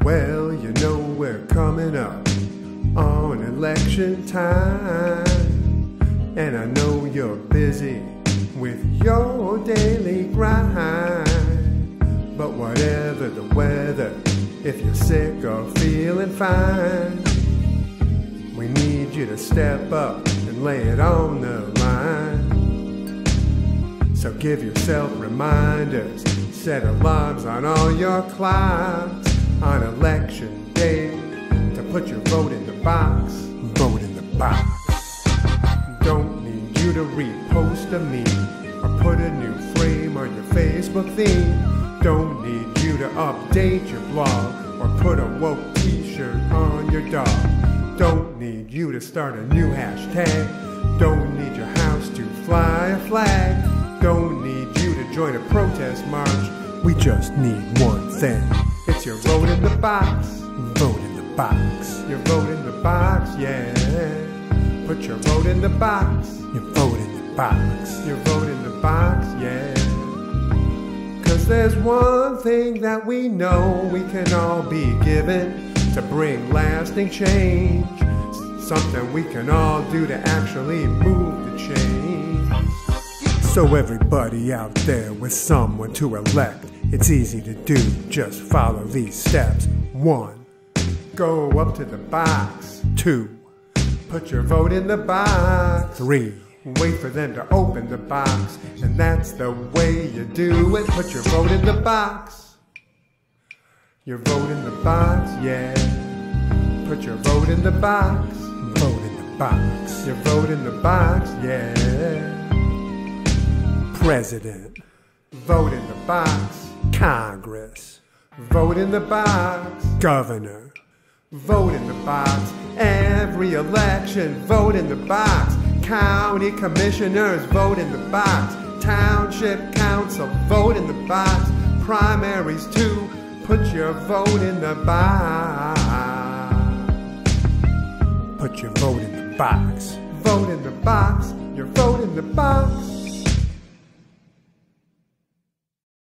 Well, you know we're coming up on election time, and I know you're busy with your daily grind. But whatever the weather, if you're sick or feeling fine, we need you to step up and lay it on the line. So give yourself reminders, set alarms on all your clocks on election day to put your vote in the box. Vote in the box. Don't need you to repost a meme or put a new frame on your Facebook theme. Don't need you to update your blog or put a woke t-shirt on your dog. Don't need you to start a new hashtag. Don't need your house to fly a flag. Don't need you to join a protest march. We just need one thing. It's your vote in the box. Vote in the box. Your vote in the box, yeah. Put your vote in the box. Your vote in the box. Your vote in the box, yeah. 'Cause there's one thing that we know we can all be given to bring lasting change. Something we can all do to actually move the change. So everybody out there with someone to elect, it's easy to do, just follow these steps. 1. Go up to the box. 2. Put your vote in the box. 3. Wait for them to open the box, and that's the way you do it. Put your vote in the box. Your vote in the box, yeah. Put your vote in the box. Vote in the box. Your vote in the box, yeah. President. Vote in the box. Congress. Vote in the box. Governor. Vote in the box. Every election, vote in the box. County commissioners, vote in the box. Township council, vote in the box. Primaries too, put your vote in the box. Put your vote in the box. Vote in the box, your vote in the box.